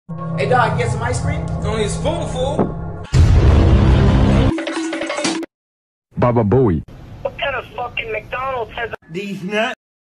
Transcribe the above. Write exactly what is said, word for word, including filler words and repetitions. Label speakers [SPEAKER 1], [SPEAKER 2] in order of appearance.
[SPEAKER 1] Hey, dog, get some ice cream?
[SPEAKER 2] It's only a spoonful.
[SPEAKER 3] Baba Booey.
[SPEAKER 4] What kind of fucking McDonald's has
[SPEAKER 2] These nuts.